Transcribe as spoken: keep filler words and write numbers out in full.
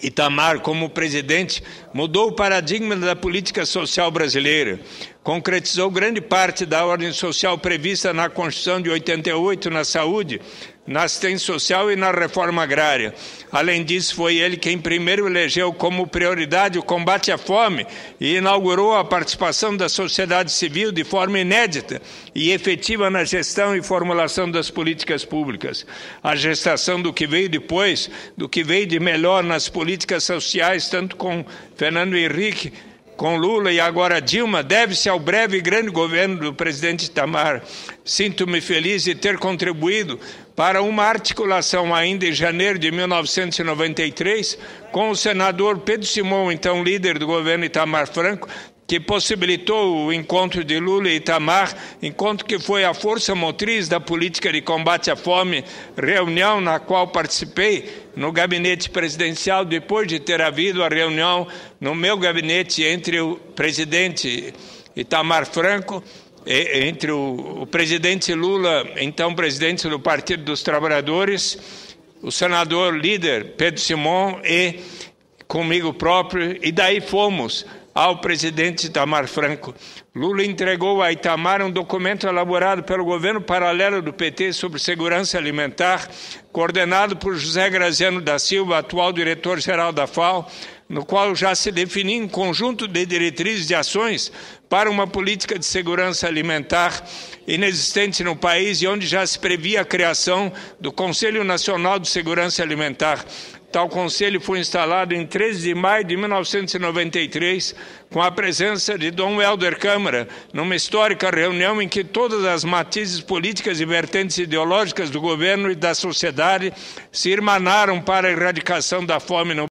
Itamar, como presidente, mudou o paradigma da política social brasileira, concretizou grande parte da ordem social prevista na Constituição de oitenta e oito na saúde, na assistência social e na reforma agrária. Além disso, foi ele quem primeiro elegeu como prioridade o combate à fome e inaugurou a participação da sociedade civil de forma inédita e efetiva na gestão e formulação das políticas públicas. A gestação do que veio depois, do que veio de melhor nas políticas sociais, tanto com Fernando Henrique, com Lula e agora Dilma, deve-se ao breve e grande governo do presidente Itamar. Sinto-me feliz de ter contribuído para uma articulação ainda em janeiro de mil novecentos e noventa e três com o senador Pedro Simão, então líder do governo Itamar Franco, que possibilitou o encontro de Lula e Itamar, encontro que foi a força motriz da política de combate à fome, reunião na qual participei no gabinete presidencial, depois de ter havido a reunião no meu gabinete entre o presidente Itamar Franco, entre o, o presidente Lula, então presidente do Partido dos Trabalhadores, o senador líder Pedro Simão e comigo próprio, e daí fomos ao presidente Itamar Franco. Lula entregou a Itamar um documento elaborado pelo governo paralelo do P T sobre segurança alimentar, coordenado por José Graziano da Silva, atual diretor-geral da F A O, no qual já se definia um conjunto de diretrizes de ações para uma política de segurança alimentar inexistente no país e onde já se previa a criação do Conselho Nacional de Segurança Alimentar. Tal conselho foi instalado em treze de maio de mil novecentos e noventa e três, com a presença de Dom Helder Câmara, numa histórica reunião em que todas as matizes políticas e vertentes ideológicas do governo e da sociedade se irmanaram para a erradicação da fome no